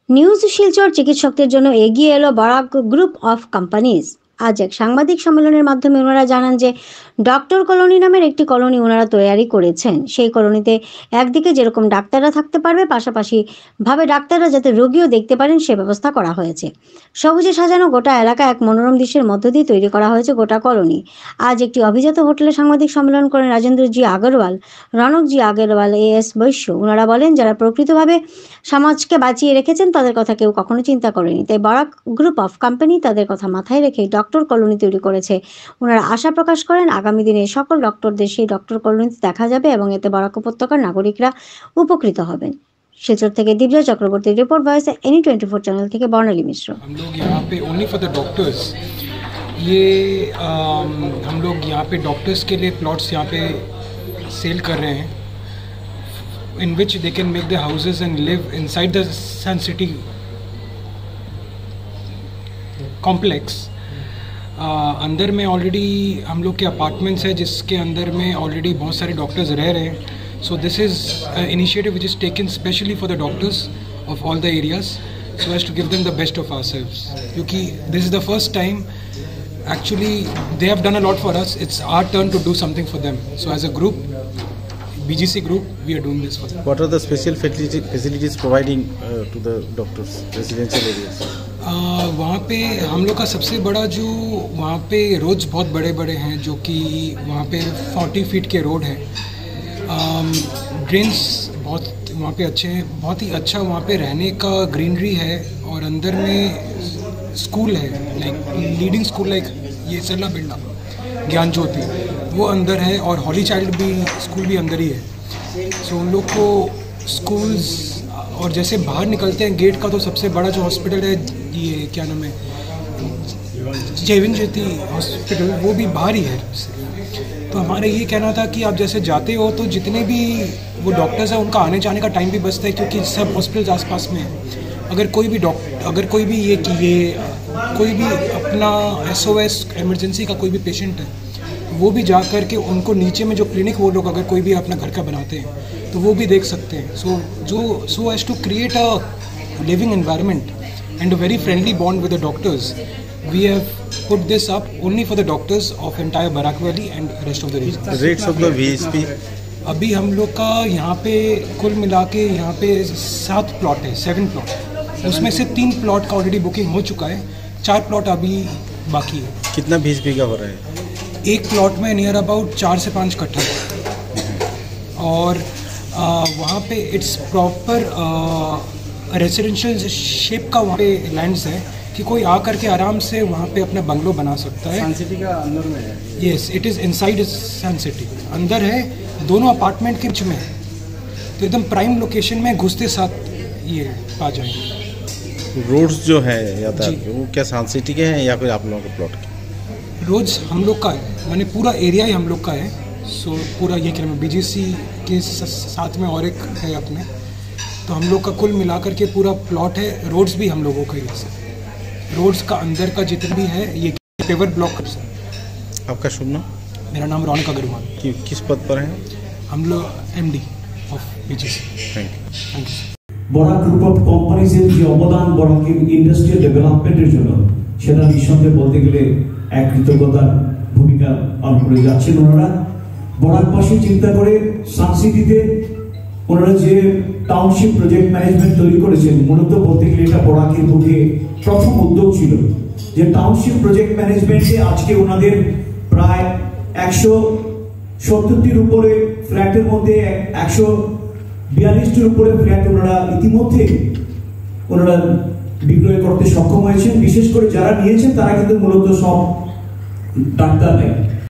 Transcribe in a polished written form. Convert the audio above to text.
News Silchar চিকিৎসকদের জন্য এগিয়ে এলো বরাক গ্রুপ অফ কোম্পানিজ। আজ এক সাংবাদিক সম্মেলনের মাধ্যমে ওনারা জানান যে ডক্টর কলোনি নামের একটি কলোনি ওনারা তৈরি করেছেন। সেই কলোনিতে একদিকে যেরকম ডাক্তাররা থাকতে পারবে, পাশাপাশি ভাবে ডাক্তাররা যাতে রোগীও দেখতে পারেন সে ব্যবস্থা করা হয়েছে। সবুজে সাজানো গোটা এলাকা এক মনোরম দৃশ্যের মধ্য দিয়ে তৈরি করা হয়েছে গোটা কলোনি। আজ একটি অভিজাত হোটেলে সাংবাদিক সম্মেলন করেন রাজেন্দ্র জি আগরওয়াল, রনক জি আগরওয়াল, এস বৈশ্য। ওনারা বলেন যারা প্রকৃতভাবে সমাজকে বাঁচিয়ে রেখেছেন তাদের কথা কেউ কখনো চিন্তা করেনি, তাই বরাক গ্রুপ অফ কোম্পানি তাদের কথা মাথায় রেখে ডক্টর কলোনি তৈরি করেছে। ওনারা আশা প্রকাশ করেন আগামী দিনে সকল ডক্টরদের সেই ডক্টর কলোনিতে দেখা যাবে এবং এতে বরাক উপত্যকার নাগরিকরা উপকৃত হবেন। শিলচর থেকে Divya Chakraborty report, voice any 24 channel থেকে বর্ণালী মিশ্র। हम लोग यहाँ पे ओनली फॉर द डॉक्टर्स, ये हम लोग यहाँ पे डॉक्टर्स के लिए प्लॉट्स यहाँ पे सेल कर रहे हैं, in which they can make their houses and live inside the Sun City complex। अंदर में ऑलरेडी हम लोग के अपार्टमेंट्स है जिसके अंदर में ऑलरेडी बहुत सारे डॉक्टर्स रह रहे हैं। So this is initiative which is taken specially for the doctors of all the areas, so as to give them the best of ourselves, क्योंकि this is the first time actually they have done a lot for us, it's our turn to do something for them। So as a group, BGC group, we are doing this for them। What are the special facilities providing to the doctors residential areas? वहाँ पे हम लोग का सबसे बड़ा जो वहाँ पे रोड्स बहुत बड़े बड़े हैं, जो कि वहाँ पे 40 फीट के रोड हैं। ड्रेन्स बहुत वहाँ पे अच्छे हैं, बहुत ही अच्छा वहाँ पे रहने का ग्रीनरी है, और अंदर में स्कूल है, लाइक लीडिंग स्कूल, लाइक ये सरला बिरला ज्ञान ज्योति वो अंदर है, और हॉली चाइल्ड भी स्कूल भी अंदर ही है। सो उन लोग को स्कूल्स, और जैसे बाहर निकलते हैं गेट का तो सबसे बड़ा जो हॉस्पिटल है, ये क्या नाम है, जैविन ज्योति हॉस्पिटल, वो भी बाहर ही है। तो हमारा ये कहना था कि आप जैसे जाते हो तो जितने भी वो डॉक्टर्स हैं उनका आने जाने का टाइम भी बचता है, क्योंकि सब हॉस्पिटल्स आसपास में है। अगर कोई भी कोई भी अपना SOS इमरजेंसी का कोई भी पेशेंट है, वो भी जा कर के उनको नीचे में जो क्लिनिक वो लोग अगर कोई भी अपना घर का बनाते हैं तो वो भी देख सकते हैं। So as to create a living environment and a very friendly bond with the doctors, we have put this up only for the doctors of entire Barak Valley and rest of the region। The rates of the VSP अभी हम लोग का यहाँ पे कुल मिला के यहाँ पे 7 प्लॉट है, 7 प्लॉट, उसमें से 3 प्लॉट का ऑलरेडी बुकिंग हो चुका है, 4 प्लॉट अभी बाकी है। कितना VSP का हो रहा है? एक प्लॉट में नियर अबाउट 4 से 5 कट्ठा, और वहाँ पे इट्स प्रॉपर रेसिडेंशियल शेप का वहाँ पे लैंड्स है कि कोई आ करके आराम से वहाँ पे अपना बंगलो बना सकता है। सन सिटी का अंदर में है? Yes, it is inside Sun City, अंदर है, दोनों अपार्टमेंट के बीच में है, तो एकदम प्राइम लोकेशन में घुसते साथ ये आ जाएंगे। रोड्स जो है यातायात वो क्या सन सिटी के हैं या फिर आप लोगों के प्लॉट के? रोड्स हम लोग का है, माने पूरा एरिया ही हम लोग का है। सो पूरा ये क्या नाम, BGC के साथ में और एक है अपने, तो हम लोग का कुल मिलाकर के पूरा प्लॉट है। रोड्स भी हम लोगों का ही है, रोड्स का अंदर का जितना भी है ये पेवर ब्लॉक है। आपका शुभ नाम? मेरा नाम रौनक अग्रवाल। किस पद पर हैं? हम लोग MD of BGC। Thank you. Barak group of কোম্পানিজের যে অবদান বরাকের ইন্ডাস্ট্রিয়াল ডেভেলপমেন্টের জন্য, সেটা নিঃসন্দেহে বলতে গেলে এক কৃতজ্ঞতার ভূমিকা পালন করে যাচ্ছেন ওনারা। বরাকবাসী চিন্তা করে সান সিটিতে ওনারা যে টাউনশিপ প্রজেক্ট ম্যানেজমেন্ট তৈরি করেছেন, মূলত বলতে গেলে এটা বরাকের বুকে প্রথম উদ্যোগ ছিল যে টাউনশিপ প্রজেক্ট ম্যানেজমেন্টে আজকে ওনাদের প্রায় 170টির উপরে ফ্ল্যাটের মধ্যে 142টির উপরে ফ্ল্যাট ওনারা ইতিমধ্যে বিক্রয় করতে সক্ষম হয়েছেন। বিশেষ করে যারা নিয়েছেন তারা কিন্তু মূলত সব ডাক্তার নেই।